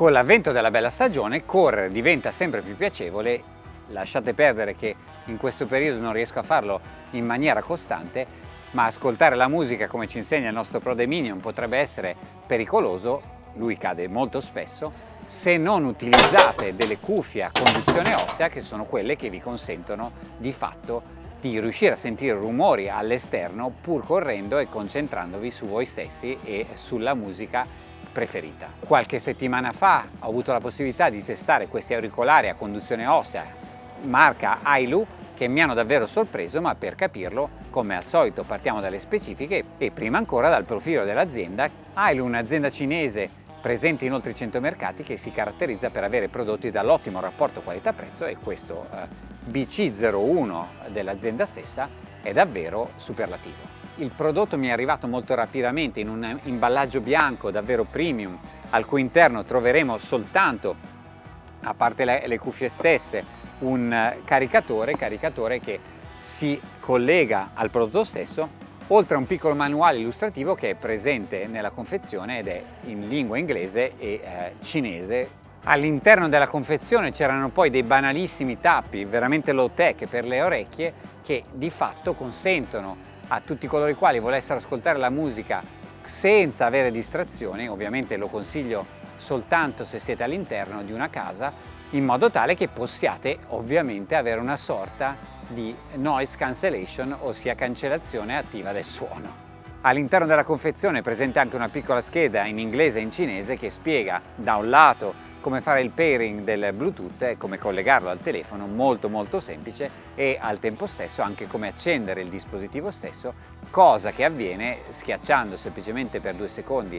Con l'avvento della bella stagione correre diventa sempre più piacevole. Lasciate perdere che in questo periodo non riesco a farlo in maniera costante, ma ascoltare la musica, come ci insegna il nostro Prode Minion, potrebbe essere pericoloso, lui cade molto spesso, se non utilizzate delle cuffie a conduzione ossea, che sono quelle che vi consentono di fatto di riuscire a sentire rumori all'esterno pur correndo e concentrandovi su voi stessi e sulla musica preferita. Qualche settimana fa ho avuto la possibilità di testare questi auricolari a conduzione ossea marca Ailu, che mi hanno davvero sorpreso, ma per capirlo, come al solito, partiamo dalle specifiche e prima ancora dal profilo dell'azienda. Ailu è un'azienda cinese presente in oltre 100 mercati che si caratterizza per avere prodotti dall'ottimo rapporto qualità-prezzo, e questo BC01 dell'azienda stessa è davvero superlativo. Il prodotto mi è arrivato molto rapidamente in un imballaggio bianco davvero premium, al cui interno troveremo soltanto, a parte le cuffie stesse, un caricatore che si collega al prodotto stesso, oltre a un piccolo manuale illustrativo che è presente nella confezione ed è in lingua inglese e cinese. All'interno della confezione c'erano poi dei banalissimi tappi veramente low tech per le orecchie, che di fatto consentono a tutti coloro i quali volessero ascoltare la musica senza avere distrazioni. Ovviamente lo consiglio soltanto se siete all'interno di una casa, in modo tale che possiate ovviamente avere una sorta di noise cancellation, ossia cancellazione attiva del suono. All'interno della confezione è presente anche una piccola scheda in inglese e in cinese che spiega da un lato come fare il pairing del Bluetooth e come collegarlo al telefono, molto semplice, e al tempo stesso anche come accendere il dispositivo stesso, cosa che avviene schiacciando semplicemente per 2 secondi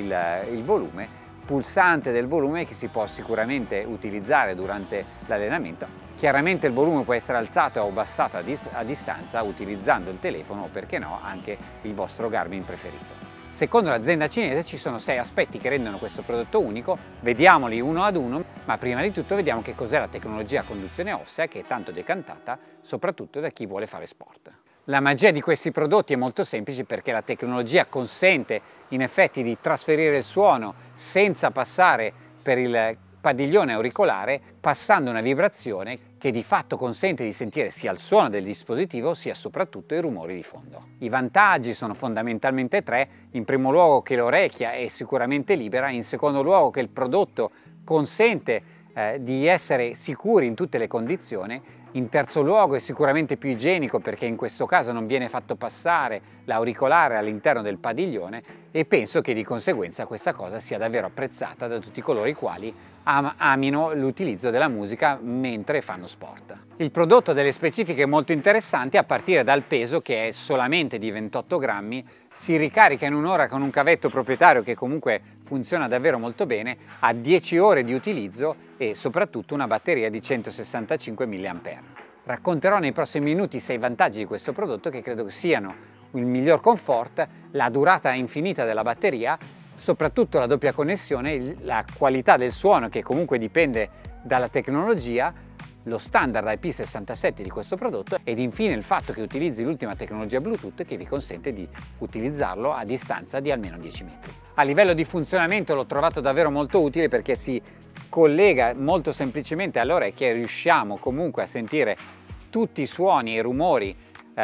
il volume, pulsante del volume che si può sicuramente utilizzare durante l'allenamento. Chiaramente il volume può essere alzato o abbassato a distanza utilizzando il telefono o, perché no, anche il vostro Garmin preferito. Secondo l'azienda cinese ci sono 6 aspetti che rendono questo prodotto unico, vediamoli uno ad uno, ma prima di tutto vediamo che cos'è la tecnologia a conduzione ossea, che è tanto decantata soprattutto da chi vuole fare sport. La magia di questi prodotti è molto semplice, perché la tecnologia consente in effetti di trasferire il suono senza passare per il padiglione auricolare, passando una vibrazione che di fatto consente di sentire sia il suono del dispositivo sia soprattutto i rumori di fondo. I vantaggi sono fondamentalmente 3: in primo luogo che l'orecchia è sicuramente libera, in secondo luogo che il prodotto consente di essere sicuri in tutte le condizioni, in terzo luogo è sicuramente più igienico, perché in questo caso non viene fatto passare l'auricolare all'interno del padiglione, e penso che di conseguenza questa cosa sia davvero apprezzata da tutti coloro i quali amino l'utilizzo della musica mentre fanno sport. Il prodotto ha delle specifiche molto interessanti, a partire dal peso, che è solamente di 28 grammi, si ricarica in un'ora con un cavetto proprietario che comunque funziona davvero molto bene, ha 10 ore di utilizzo e soprattutto una batteria di 165 mAh. Racconterò nei prossimi minuti 6 vantaggi di questo prodotto, che credo siano il miglior comfort, la durata infinita della batteria, soprattutto la doppia connessione, la qualità del suono che comunque dipende dalla tecnologia, lo standard IP67 di questo prodotto, ed infine il fatto che utilizzi l'ultima tecnologia Bluetooth, che vi consente di utilizzarlo a distanza di almeno 10 metri. A livello di funzionamento l'ho trovato davvero molto utile, perché si collega molto semplicemente alle orecchie e riusciamo comunque a sentire tutti i suoni e i rumori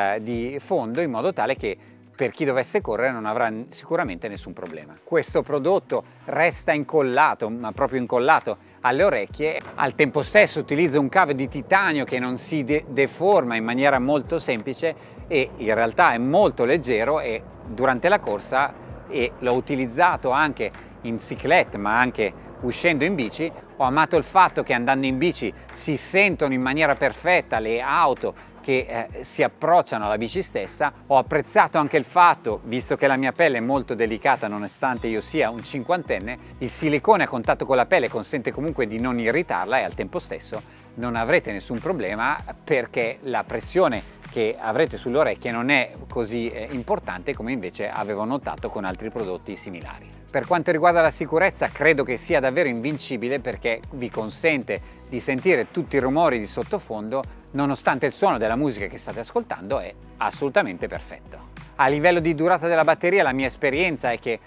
di fondo, in modo tale che per chi dovesse correre non avrà sicuramente nessun problema. Questo prodotto resta incollato, ma proprio incollato alle orecchie. Al tempo stesso utilizza un cavo di titanio che non si deforma in maniera molto semplice, e in realtà è molto leggero, e durante la corsa, e l'ho utilizzato anche in cyclette ma anche uscendo in bici, ho amato il fatto che andando in bici si sentono in maniera perfetta le auto che si approcciano alla bici stessa. Ho apprezzato anche il fatto, visto che la mia pelle è molto delicata nonostante io sia un cinquantenne, il silicone a contatto con la pelle consente comunque di non irritarla, e al tempo stesso non avrete nessun problema, perché la pressione che avrete sulle orecchie non è così importante come invece avevo notato con altri prodotti similari. Per quanto riguarda la sicurezza, credo che sia davvero invincibile, perché vi consente di sentire tutti i rumori di sottofondo nonostante il suono della musica che state ascoltando è assolutamente perfetto. A livello di durata della batteria, la mia esperienza è che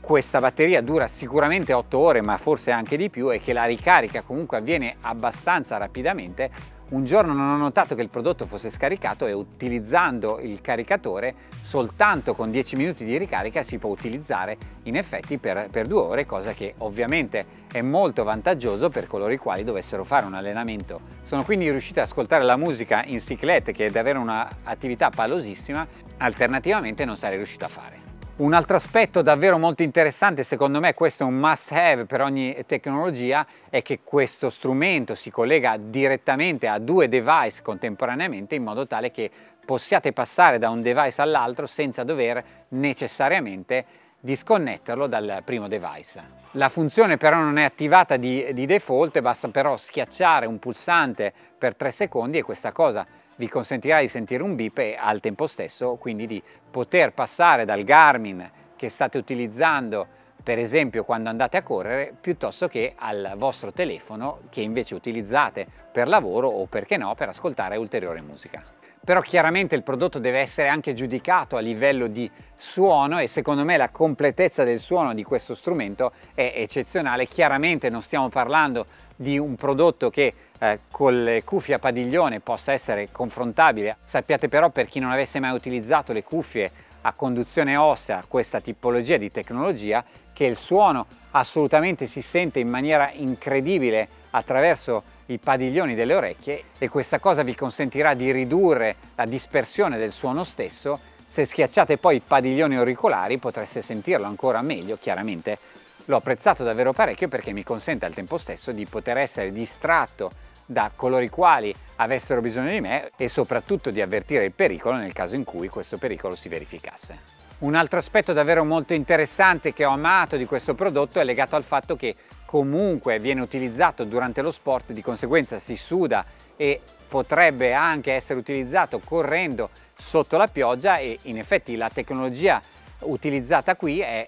questa batteria dura sicuramente 8 ore, ma forse anche di più, e che la ricarica comunque avviene abbastanza rapidamente. Un giorno non ho notato che il prodotto fosse scaricato e utilizzando il caricatore soltanto con 10 minuti di ricarica si può utilizzare in effetti per 2 ore, cosa che ovviamente è molto vantaggioso per coloro i quali dovessero fare un allenamento. Sono quindi riuscito ad ascoltare la musica in cyclette, che è davvero un'attività pallosissima, alternativamente non sarei riuscito a fare. Un altro aspetto davvero molto interessante, secondo me questo è un must have per ogni tecnologia, è che questo strumento si collega direttamente a 2 device contemporaneamente, in modo tale che possiate passare da un device all'altro senza dover necessariamente disconnetterlo dal primo device. La funzione però non è attivata di default, basta però schiacciare un pulsante per 3 secondi e questa cosa vi consentirà di sentire un beep e al tempo stesso quindi di poter passare dal Garmin che state utilizzando per esempio quando andate a correre, piuttosto che al vostro telefono che invece utilizzate per lavoro o perché no per ascoltare ulteriore musica. Però chiaramente il prodotto deve essere anche giudicato a livello di suono e secondo me la completezza del suono di questo strumento è eccezionale. Chiaramente non stiamo parlando di un prodotto che con le cuffie a padiglione possa essere confrontabile. Sappiate però, per chi non avesse mai utilizzato le cuffie a conduzione ossea, questa tipologia di tecnologia, che il suono assolutamente si sente in maniera incredibile attraverso i padiglioni delle orecchie e questa cosa vi consentirà di ridurre la dispersione del suono stesso. Se schiacciate poi i padiglioni auricolari potreste sentirlo ancora meglio. Chiaramente l'ho apprezzato davvero parecchio perché mi consente al tempo stesso di poter essere distratto da coloro i quali avessero bisogno di me e soprattutto di avvertire il pericolo nel caso in cui questo pericolo si verificasse. Un altro aspetto davvero molto interessante che ho amato di questo prodotto è legato al fatto che comunque viene utilizzato durante lo sport, di conseguenza si suda e potrebbe anche essere utilizzato correndo sotto la pioggia e in effetti la tecnologia utilizzata qui è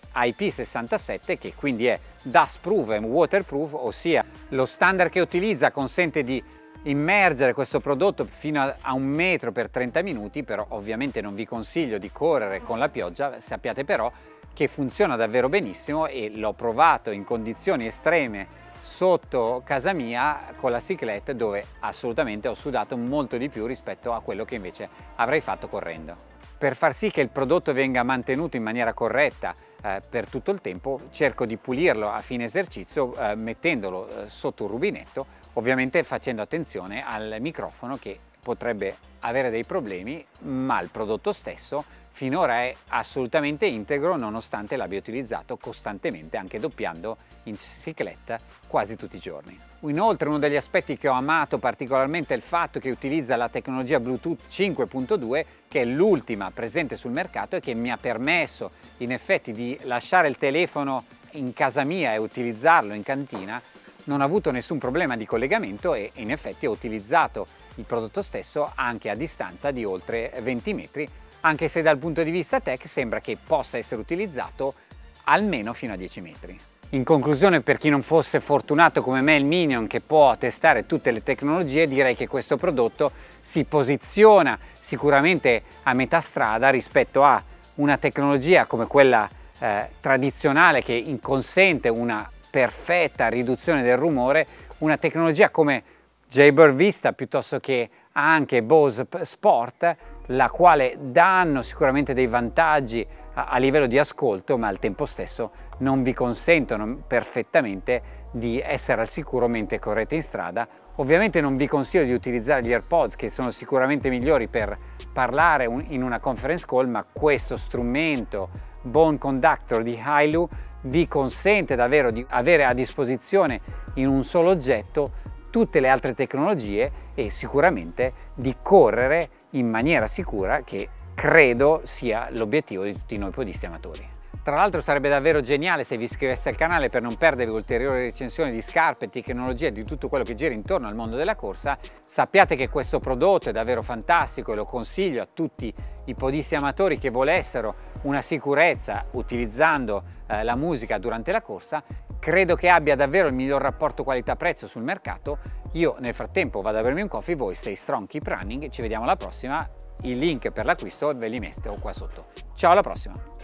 IP67 che quindi è dust proof e waterproof, ossia lo standard che utilizza consente di immergere questo prodotto fino a 1 metro per 30 minuti, però ovviamente non vi consiglio di correre con la pioggia. Sappiate però che funziona davvero benissimo e l'ho provato in condizioni estreme sotto casa mia con la cyclette, dove assolutamente ho sudato molto di più rispetto a quello che invece avrei fatto correndo. Per far sì che il prodotto venga mantenuto in maniera corretta per tutto il tempo, cerco di pulirlo a fine esercizio mettendolo sotto un rubinetto, ovviamente facendo attenzione al microfono che potrebbe avere dei problemi, ma il prodotto stesso finora è assolutamente integro nonostante l'abbia utilizzato costantemente, anche doppiando in cicletta quasi tutti i giorni. Inoltre uno degli aspetti che ho amato particolarmente è il fatto che utilizza la tecnologia Bluetooth 5.2, che è l'ultima presente sul mercato e che mi ha permesso in effetti di lasciare il telefono in casa mia e utilizzarlo in cantina. Non ho avuto nessun problema di collegamento e in effetti ho utilizzato il prodotto stesso anche a distanza di oltre 20 metri, anche se dal punto di vista tech sembra che possa essere utilizzato almeno fino a 10 metri. In conclusione, per chi non fosse fortunato come me il Minion che può testare tutte le tecnologie, direi che questo prodotto si posiziona sicuramente a metà strada rispetto a una tecnologia come quella tradizionale che consente una perfetta riduzione del rumore, una tecnologia come Jaybird Vista piuttosto che anche Bose Sport, la quale danno sicuramente dei vantaggi a livello di ascolto, ma al tempo stesso non vi consentono perfettamente di essere al sicuro mentre correte in strada. Ovviamente non vi consiglio di utilizzare gli AirPods, che sono sicuramente migliori per parlare in una conference call, ma questo strumento Bone Conductor di Hailu vi consente davvero di avere a disposizione in un solo oggetto tutte le altre tecnologie e sicuramente di correre in maniera sicura, che credo sia l'obiettivo di tutti noi podisti amatori. Tra l'altro sarebbe davvero geniale se vi iscriveste al canale per non perdere ulteriori recensioni di scarpe, tecnologie e di tutto quello che gira intorno al mondo della corsa. Sappiate che questo prodotto è davvero fantastico e lo consiglio a tutti i podisti amatori che volessero una sicurezza utilizzando la musica durante la corsa. Credo che abbia davvero il miglior rapporto qualità-prezzo sul mercato. Io nel frattempo vado a bermi un coffee, voi stay strong, keep running, ci vediamo alla prossima. I link per l'acquisto ve li metto qua sotto. Ciao, alla prossima!